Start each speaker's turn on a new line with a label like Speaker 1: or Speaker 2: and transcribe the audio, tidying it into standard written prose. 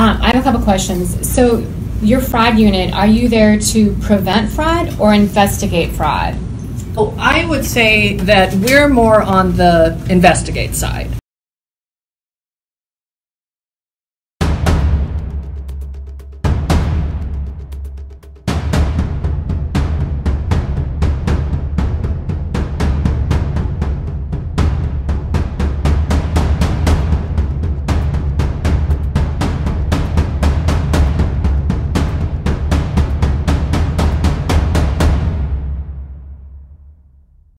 Speaker 1: I have a couple questions. So your fraud unit, are you there to prevent fraud or investigate fraud?
Speaker 2: Oh, I would say that we're more on the investigate side.